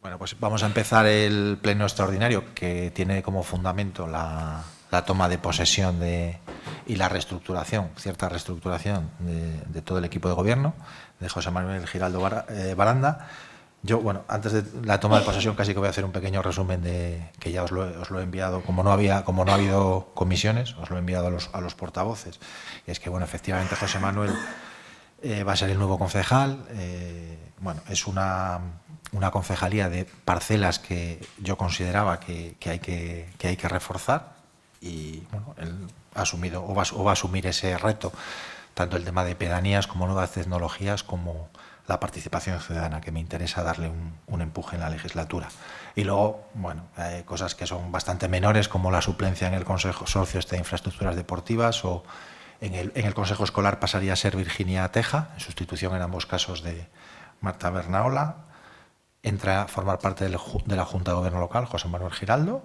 Bueno, pues vamos a empezar el pleno extraordinario, que tiene como fundamento la toma de posesión y la reestructuración, cierta reestructuración de todo el equipo de gobierno, de José Manuel Giraldo Baranda. Yo, bueno, antes de la toma de posesión casi que voy a hacer un pequeño resumen de que ya os lo he enviado, como no ha habido comisiones, os lo he enviado a los portavoces. Y es que, bueno, efectivamente José Manuel va a ser el nuevo concejal. Bueno, es una concejalía de parcelas que yo consideraba que hay que reforzar, y bueno, él ha asumido o va a asumir ese reto, tanto el tema de pedanías como nuevas tecnologías, como la participación ciudadana, que me interesa darle un empuje en la legislatura. Y luego, bueno, hay cosas que son bastante menores, como la suplencia en el Consejo Socio de Infraestructuras Deportivas, o en el Consejo Escolar pasaría a ser Virginia Teja, en sustitución en ambos casos de Marta Bernaola. Entra a formar parte de la Junta de Gobierno Local José Manuel Giraldo,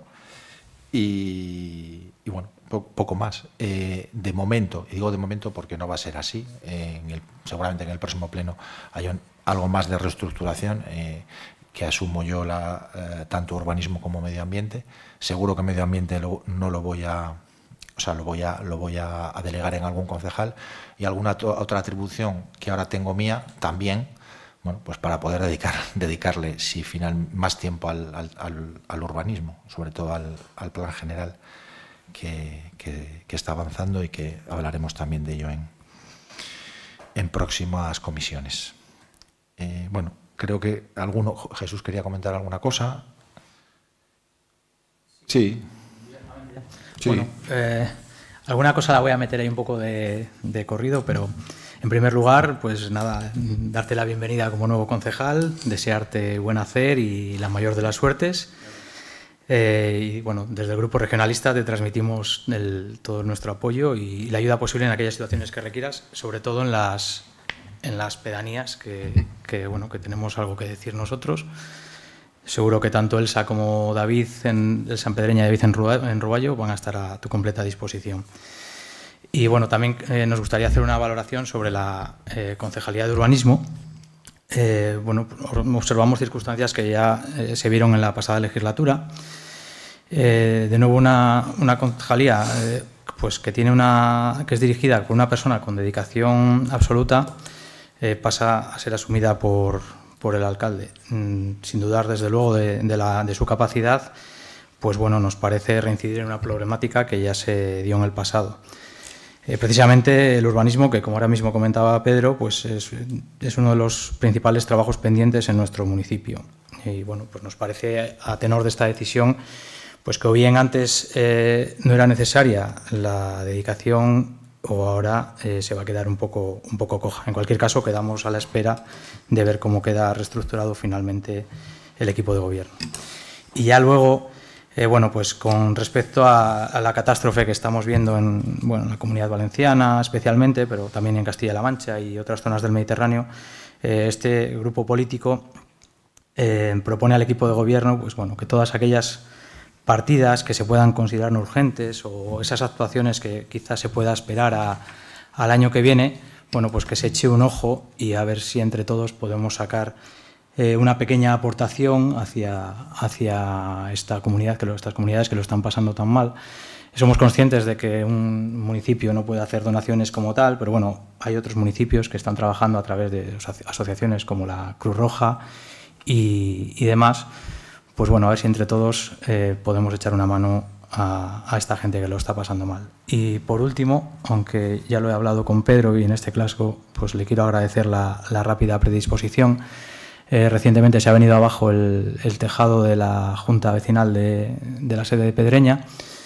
y bueno, poco más. De momento, y digo de momento porque no va a ser así, seguramente en el próximo pleno hay algo más de reestructuración que asumo yo, tanto urbanismo como medio ambiente. Seguro que medio ambiente no lo voy a... O sea, lo voy a delegar en algún concejal, y alguna otra atribución que ahora tengo mía también, bueno, pues para poder dedicarle más tiempo al urbanismo, sobre todo al plan general que está avanzando, y que hablaremos también de ello en próximas comisiones. Bueno, creo que Jesús quería comentar alguna cosa. Sí. Sí. Bueno, alguna cosa la voy a meter ahí un poco de corrido, pero en primer lugar, pues nada, darte la bienvenida como nuevo concejal, desearte buen hacer y la mayor de las suertes. Y bueno, desde el Grupo Regionalista te transmitimos todo nuestro apoyo y la ayuda posible en aquellas situaciones que requieras, sobre todo en las pedanías, que bueno, que tenemos algo que decir nosotros. Seguro que tanto Elsa como David, el Sanpedreña y David en Ruballo, van a estar a tu completa disposición. Y bueno, también nos gustaría hacer una valoración sobre la Concejalía de Urbanismo. Bueno, observamos circunstancias que ya se vieron en la pasada legislatura. De nuevo, una concejalía pues que es dirigida por una persona con dedicación absoluta, pasa a ser asumida por el alcalde. Sin dudar, desde luego, de su capacidad, pues bueno, nos parece reincidir en una problemática que ya se dio en el pasado. Precisamente el urbanismo, que como ahora mismo comentaba Pedro, pues es uno de los principales trabajos pendientes en nuestro municipio. Y bueno, pues nos parece, a tenor de esta decisión, pues que o bien antes no era necesaria la dedicación, o ahora se va a quedar un poco coja. En cualquier caso, quedamos a la espera de ver cómo queda reestructurado finalmente el equipo de gobierno. Y ya luego, bueno, pues con respecto a la catástrofe que estamos viendo en la Comunidad Valenciana especialmente, pero también en Castilla-La Mancha y otras zonas del Mediterráneo, este grupo político propone al equipo de gobierno, pues bueno, que todas aquellas partidas que se puedan considerar urgentes, o esas actuaciones que quizás se pueda esperar al año que viene, bueno, pues que se eche un ojo y a ver si entre todos podemos sacar una pequeña aportación hacia estas comunidades que lo están pasando tan mal. Somos conscientes de que un municipio no puede hacer donaciones como tal, pero bueno, hay otros municipios que están trabajando a través de asociaciones como la Cruz Roja y demás. Pues bueno, a ver si entre todos podemos echar una mano a esta gente que lo está pasando mal. Y por último, aunque ya lo he hablado con Pedro, y en este caso pues le quiero agradecer la rápida predisposición. Recientemente se ha venido abajo el tejado de la Junta Vecinal de la sede de Pedreña,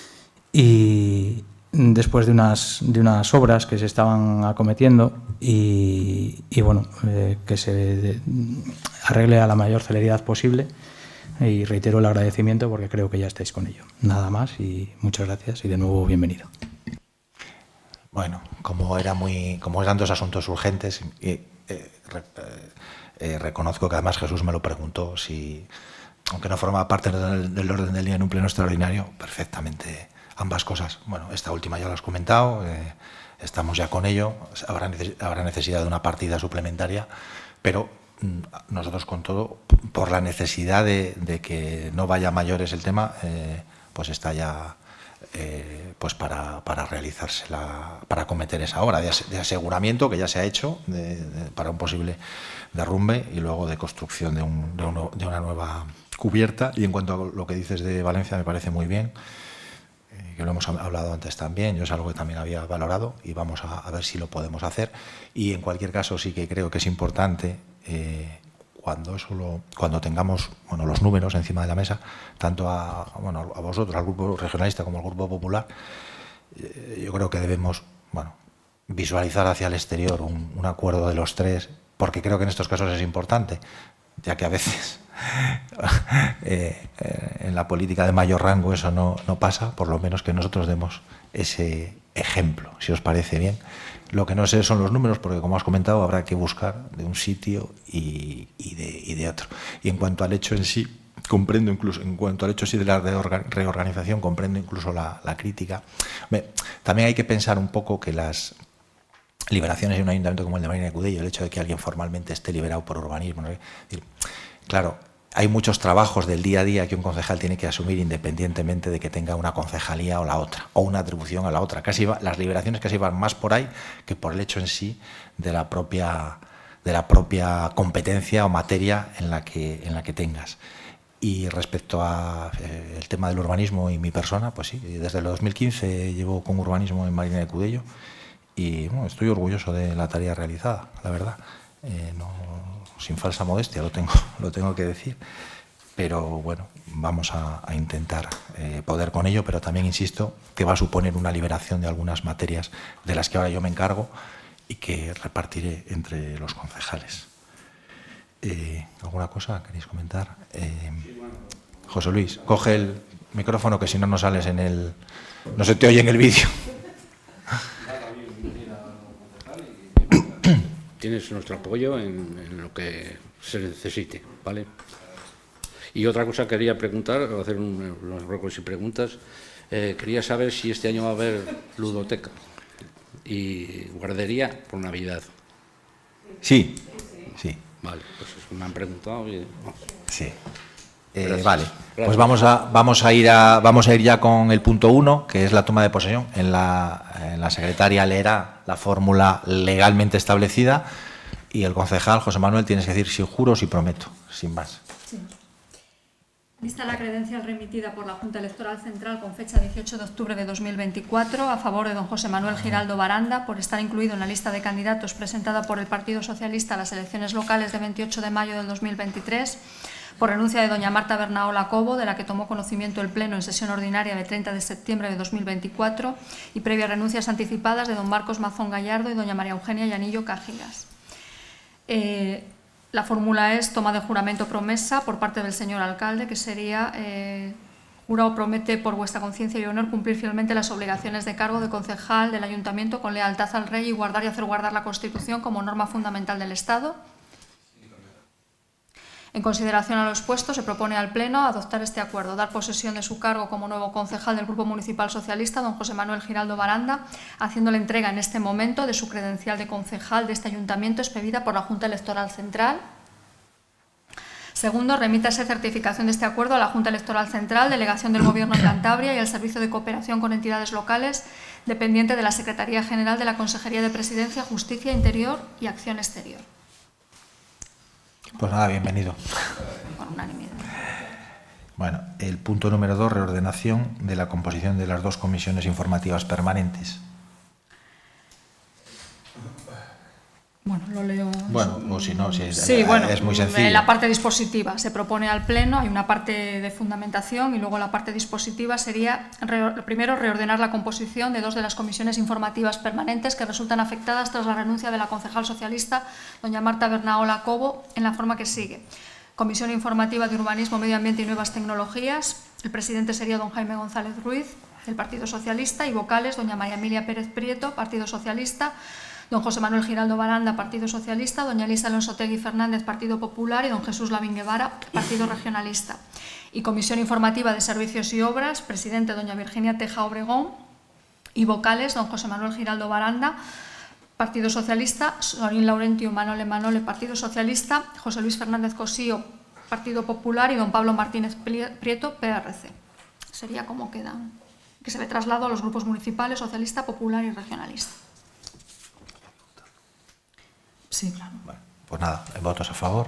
y después de unas obras que se estaban acometiendo, y bueno, que se arregle a la mayor celeridad posible. Y reitero el agradecimiento porque creo que ya estáis con ello. Nada más, y muchas gracias, y de nuevo bienvenido. Bueno, como eran dos asuntos urgentes, reconozco que además Jesús me lo preguntó, aunque no forma parte del orden del día en un pleno extraordinario, perfectamente ambas cosas. Bueno, esta última ya lo has comentado, estamos ya con ello, habrá necesidad de una partida suplementaria, pero nosotros con todo, por la necesidad de que no vaya a mayores el tema, pues está ya pues para realizarse, para cometer esa obra de aseguramiento que ya se ha hecho para un posible derrumbe y luego de construcción de una nueva cubierta. Y en cuanto a lo que dices de Valencia, me parece muy bien, que lo hemos hablado antes también, yo es algo que también había valorado y vamos a ver si lo podemos hacer. Y en cualquier caso sí que creo que es importante, cuando tengamos los números encima de la mesa, tanto a vosotros, al Grupo Regionalista como al Grupo Popular, yo creo que debemos visualizar hacia el exterior un acuerdo de los tres, porque creo que en estos casos es importante, ya que a veces en la política de mayor rango eso no pasa, por lo menos que nosotros demos ese ejemplo, si os parece bien. Lo que no sé son los números, porque como has comentado, habrá que buscar de un sitio y de otro. Y en cuanto al hecho en sí, comprendo incluso, en cuanto al hecho sí de la reorganización, comprendo incluso la crítica. También hay que pensar un poco que las liberaciones de un ayuntamiento como el de Marina de Cudello, el hecho de que alguien formalmente esté liberado por urbanismo, ¿no? Claro, hay muchos trabajos del día a día que un concejal tiene que asumir independientemente de que tenga una concejalía o la otra, o una atribución a la otra. Las liberaciones casi van más por ahí que por el hecho en sí de la propia competencia o materia en la que tengas. Y respecto a el tema del urbanismo y mi persona, pues sí, desde el 2015 llevo con urbanismo en Marina de Cudello y estoy orgulloso de la tarea realizada, la verdad. Sin falsa modestia, lo tengo que decir, pero bueno, vamos a intentar poder con ello, pero también insisto que va a suponer una liberación de algunas materias de las que ahora yo me encargo y que repartiré entre los concejales. ¿Alguna cosa queréis comentar? José Luis, coge el micrófono, que si no sales no se te oye en el vídeo. Tienes nuestro apoyo en lo que se necesite, ¿vale? Y otra cosa quería preguntar, hacer unos ruegos y preguntas. Quería saber si este año va a haber ludoteca y guardería por Navidad. Sí. Vale, pues me han preguntado y... Sí. Vale, pues vamos a ir ya con el punto 1, que es la toma de posesión. En la secretaria leerá la fórmula legalmente establecida y el concejal, José Manuel, tienes que decir si juro o si prometo, sin más. Sí. Vista la credencial remitida por la Junta Electoral Central con fecha 18 de octubre de 2024 a favor de don José Manuel Giraldo Baranda por estar incluido en la lista de candidatos presentada por el Partido Socialista a las elecciones locales de 28 de mayo del 2023, por renuncia de doña Marta Bernaola Cobo, de la que tomó conocimiento el Pleno en sesión ordinaria de 30 de septiembre de 2024, y previas renuncias anticipadas de don Marcos Mazón Gallardo y doña María Eugenia Llanillo Cágigas. La fórmula es toma de juramento promesa por parte del señor alcalde, que sería jura o promete por vuestra conciencia y honor cumplir fielmente las obligaciones de cargo de concejal del ayuntamiento con lealtad al rey y guardar y hacer guardar la Constitución como norma fundamental del Estado. En consideración a lo expuesto, se propone al Pleno adoptar este acuerdo, dar posesión de su cargo como nuevo concejal del Grupo Municipal Socialista, don José Manuel Giraldo Baranda, haciéndole entrega en este momento de su credencial de concejal de este ayuntamiento expedida por la Junta Electoral Central. Segundo, remítase certificación de este acuerdo a la Junta Electoral Central, Delegación del Gobierno en Cantabria y al Servicio de Cooperación con Entidades Locales, dependiente de la Secretaría General de la Consejería de Presidencia, Justicia, Interior y Acción Exterior. Pues nada, bienvenido. Con unanimidad. Bueno, el punto número 2, reordenación de la composición de las dos comisiones informativas permanentes. Bueno, lo leo. Bueno, o si no, si sí, bueno, es muy sencillo. En la parte dispositiva se propone al Pleno, hay una parte de fundamentación y luego la parte dispositiva sería, primero, reordenar la composición de dos de las comisiones informativas permanentes que resultan afectadas tras la renuncia de la concejal socialista, doña Marta Bernaola Cobo, en la forma que sigue. Comisión Informativa de Urbanismo, Medio Ambiente y Nuevas Tecnologías. El presidente sería don Jaime González Ruiz, del Partido Socialista, y vocales, doña María Emilia Pérez Prieto, Partido Socialista, don José Manuel Giraldo Baranda, Partido Socialista, doña Elisa Alonso Tegui Fernández, Partido Popular, y don Jesús Lavín Guevara, Partido Regionalista. Y Comisión Informativa de Servicios y Obras, presidente doña Virginia Teja Obregón, y vocales, don José Manuel Giraldo Baranda, Partido Socialista, Sorín Laurentio Manole Manole, Partido Socialista, José Luis Fernández Cosío, Partido Popular y don Pablo Martínez Prieto, PRC. Sería como quedan, que se ve traslado a los grupos municipales, socialista, popular y regionalista. Sí, claro. Bueno, pues nada, votos a favor.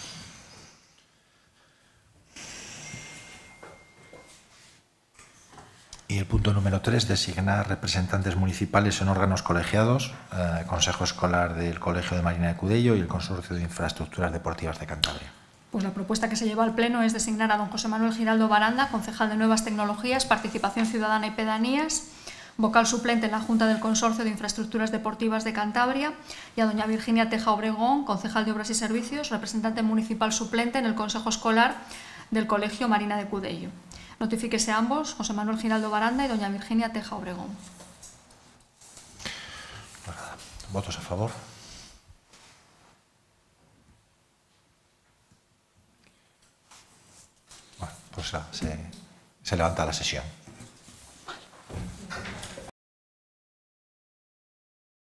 Y el punto número 3, designar representantes municipales en órganos colegiados, Consejo Escolar del Colegio de Marina de Cudello y el Consorcio de Infraestructuras Deportivas de Cantabria. Pues la propuesta que se lleva al Pleno es designar a don José Manuel Giraldo Baranda, concejal de Nuevas Tecnologías, Participación Ciudadana y Pedanías, vocal suplente en la Junta del Consorcio de Infraestructuras Deportivas de Cantabria, y a doña Virginia Teja Obregón, concejal de Obras y Servicios, representante municipal suplente en el Consejo Escolar del Colegio Marina de Cudello. Notifíquese a ambos, José Manuel Giraldo Baranda y doña Virginia Teja Obregón. Pues nada, votos a favor. Bueno, pues se levanta la sesión.